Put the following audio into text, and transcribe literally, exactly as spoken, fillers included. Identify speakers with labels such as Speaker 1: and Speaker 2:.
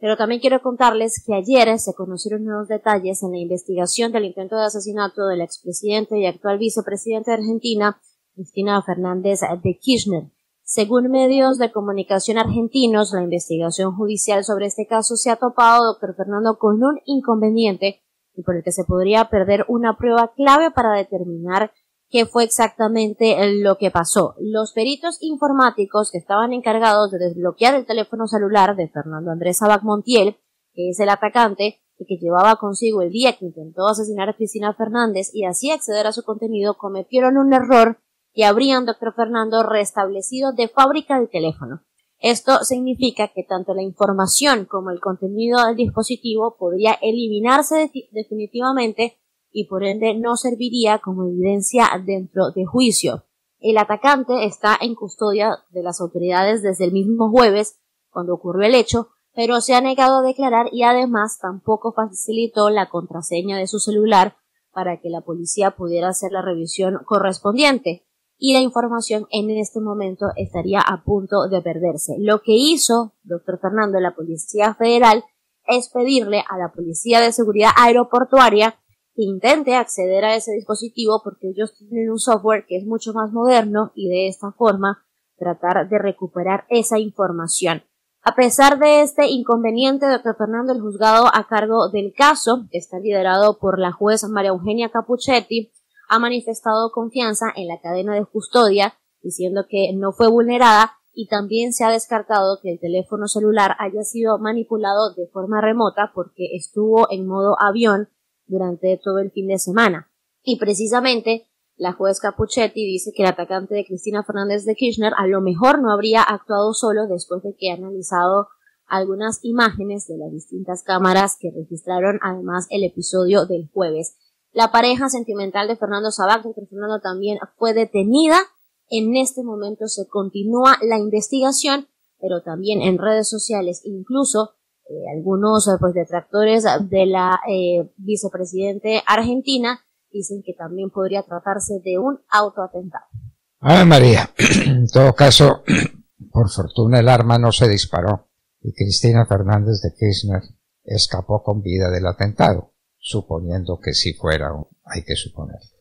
Speaker 1: Pero también quiero contarles que ayer se conocieron nuevos detalles en la investigación del intento de asesinato del expresidente y actual vicepresidente de Argentina, Cristina Fernández de Kirchner. Según medios de comunicación argentinos, la investigación judicial sobre este caso se ha topado, doctor Fernando, con un inconveniente y por el que se podría perder una prueba clave para determinar qué fue exactamente lo que pasó. Los peritos informáticos que estaban encargados de desbloquear el teléfono celular de Fernando Andrés Sabac Montiel, que es el atacante y que llevaba consigo el día que intentó asesinar a Cristina Fernández y así acceder a su contenido, cometieron un error y habrían, doctor Fernando, restablecido de fábrica el teléfono. Esto significa que tanto la información como el contenido del dispositivo podría eliminarse de- definitivamente y por ende no serviría como evidencia dentro de juicio. El atacante está en custodia de las autoridades desde el mismo jueves, cuando ocurrió el hecho, pero se ha negado a declarar y además tampoco facilitó la contraseña de su celular para que la policía pudiera hacer la revisión correspondiente. Y la información en este momento estaría a punto de perderse. Lo que hizo, doctor Fernando, la Policía Federal es pedirle a la Policía de Seguridad Aeroportuaria que intente acceder a ese dispositivo porque ellos tienen un software que es mucho más moderno y de esta forma tratar de recuperar esa información. A pesar de este inconveniente, doctor Fernando, el juzgado a cargo del caso, que está liderado por la juez María Eugenia Capuchetti, ha manifestado confianza en la cadena de custodia, diciendo que no fue vulnerada y también se ha descartado que el teléfono celular haya sido manipulado de forma remota porque estuvo en modo avión durante todo el fin de semana. Y precisamente la juez Capuchetti dice que el atacante de Cristina Fernández de Kirchner a lo mejor no habría actuado solo después de que ha analizado algunas imágenes de las distintas cámaras que registraron además el episodio del jueves. La pareja sentimental de Fernando Sabac, doctor Fernando, también fue detenida. En este momento se continúa la investigación, pero también en redes sociales, incluso eh, algunos pues, detractores de la eh, vicepresidente argentina dicen que también podría tratarse de un autoatentado.
Speaker 2: Ave María, en todo caso, por fortuna el arma no se disparó y Cristina Fernández de Kirchner escapó con vida del atentado, suponiendo que sí fuera, hay que suponerlo.